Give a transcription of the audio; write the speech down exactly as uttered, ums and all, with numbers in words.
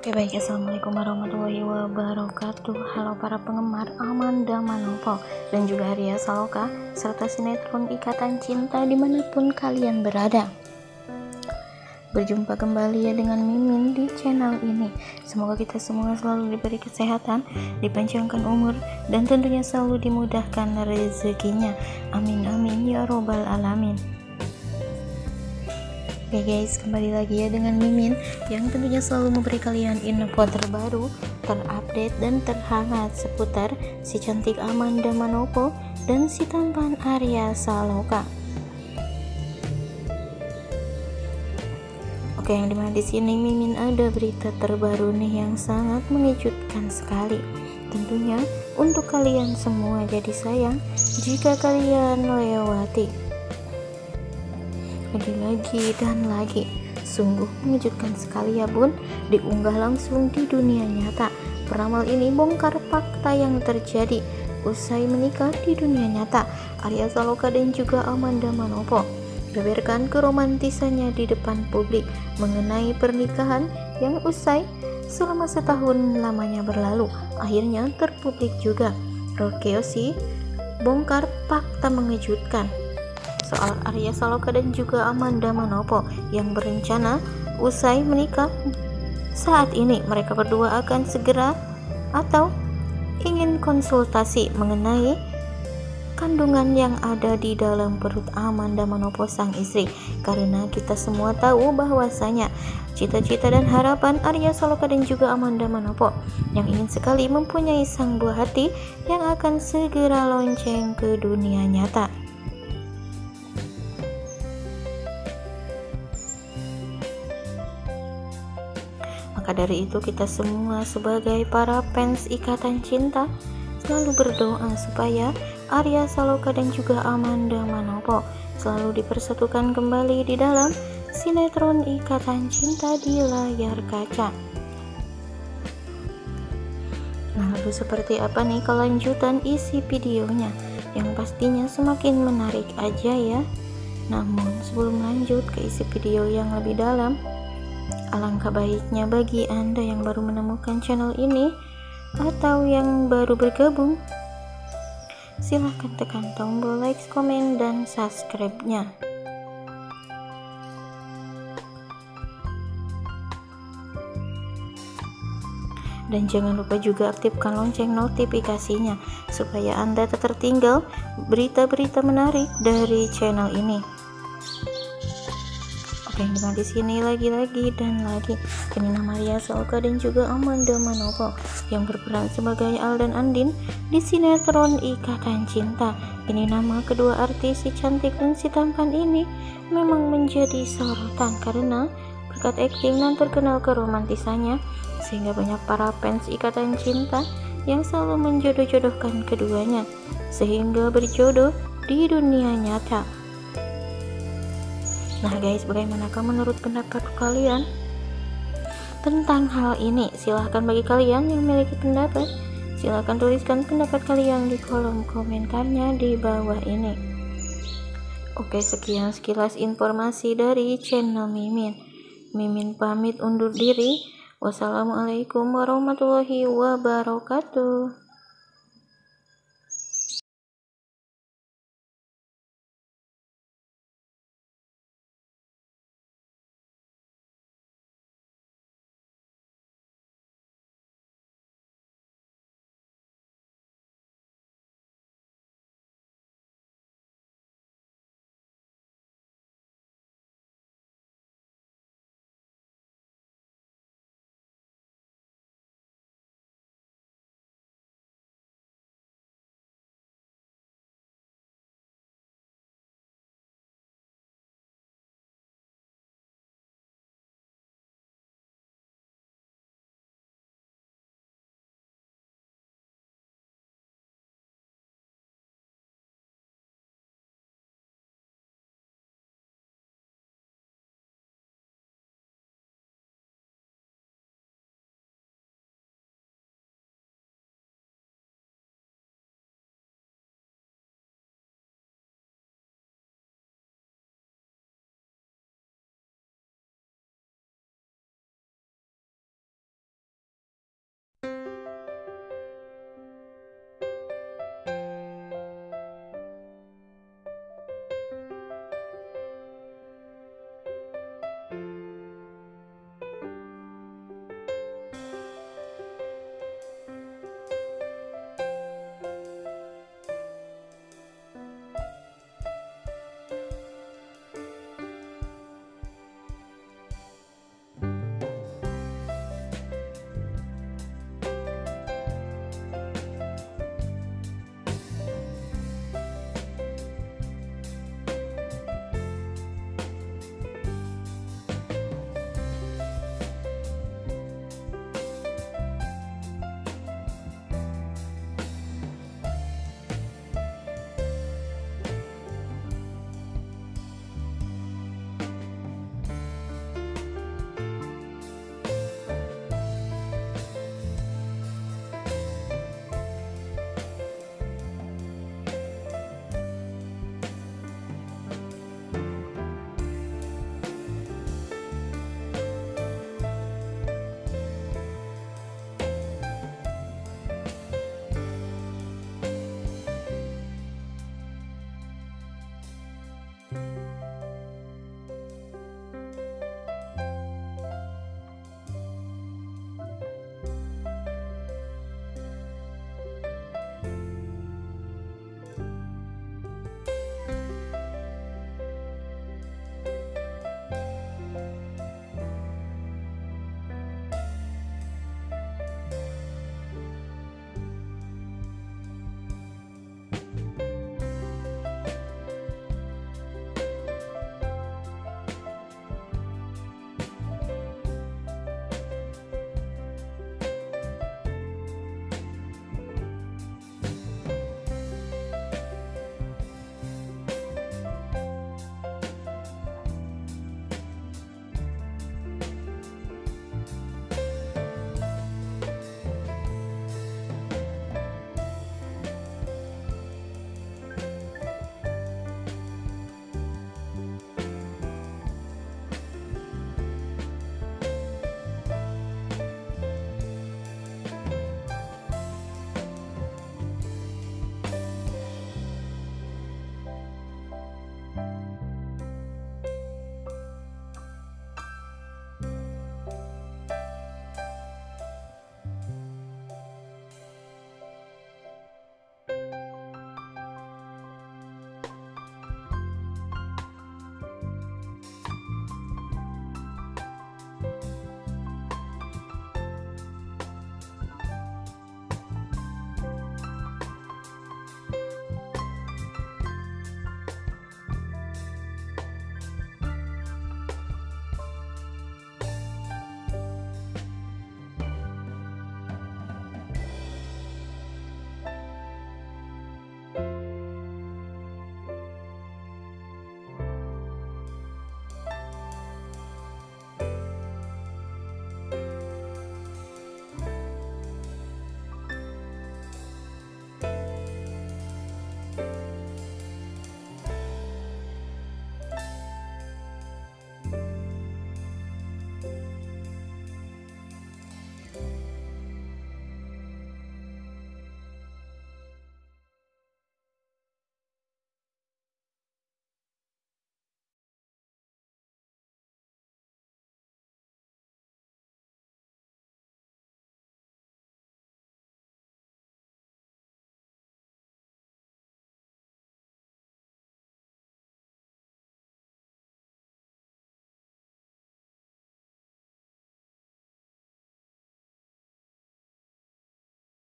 Oke baik, assalamualaikum warahmatullahi wabarakatuh. Halo para penggemar Amanda Manopo dan juga Arya Saloka serta sinetron Ikatan Cinta dimanapun kalian berada. Berjumpa kembali ya dengan Mimin di channel ini. Semoga kita semua selalu diberi kesehatan, dipanjangkan umur, dan tentunya selalu dimudahkan rezekinya. Amin amin ya robbal alamin. Oke guys, kembali lagi ya dengan Mimin yang tentunya selalu memberi kalian info terbaru, terupdate dan terhangat seputar si cantik Amanda Manopo dan si tampan Arya Saloka. Oke, yang dimana di sini Mimin ada berita terbaru nih yang sangat mengejutkan sekali. Tentunya untuk kalian semua, jadi sayang jika kalian lewati lagi-lagi dan lagi. Sungguh mengejutkan sekali ya bun, diunggah langsung di dunia nyata. Peramal ini bongkar fakta yang terjadi usai menikah di dunia nyata. Arya Saloka dan juga Amanda Manopo beberkan keromantisannya di depan publik mengenai pernikahan yang usai selama setahun lamanya berlalu. Akhirnya terpublik juga. Rokeosi bongkar fakta mengejutkan soal Arya Saloka dan juga Amanda Manopo yang berencana usai menikah saat ini mereka berdua akan segera atau ingin konsultasi mengenai kandungan yang ada di dalam perut Amanda Manopo sang istri, karena kita semua tahu bahwasanya cita-cita dan harapan Arya Saloka dan juga Amanda Manopo yang ingin sekali mempunyai sang buah hati yang akan segera lonceng ke dunia nyata. Maka dari itu kita semua sebagai para fans Ikatan Cinta selalu berdoa supaya Arya Saloka dan juga Amanda Manopo selalu dipersatukan kembali di dalam sinetron Ikatan Cinta di layar kaca. Nah, lalu seperti apa nih kelanjutan isi videonya yang pastinya semakin menarik aja ya. Namun sebelum lanjut ke isi video yang lebih dalam, alangkah baiknya bagi Anda yang baru menemukan channel ini atau yang baru bergabung, silahkan tekan tombol like, komen, dan subscribe-nya. Dan jangan lupa juga aktifkan lonceng notifikasinya supaya Anda tak tertinggal berita-berita menarik dari channel ini. Yang dimana di sini lagi-lagi dan lagi ini nama Arya Saloka dan juga Amanda Manopo yang berperan sebagai Al dan Andin di sinetron Ikatan Cinta. Ini nama kedua artis si cantik dan si tampan ini memang menjadi sorotan karena berkat akting dan terkenal keromantisannya, sehingga banyak para fans Ikatan Cinta yang selalu menjodoh-jodohkan keduanya sehingga berjodoh di dunia nyata. Nah guys, bagaimanakah menurut pendapat kalian tentang hal ini? Silahkan bagi kalian yang memiliki pendapat, silahkan tuliskan pendapat kalian di kolom komentarnya di bawah ini. Oke, sekian sekilas informasi dari channel Mimin. Mimin pamit undur diri. Wassalamualaikum warahmatullahi wabarakatuh.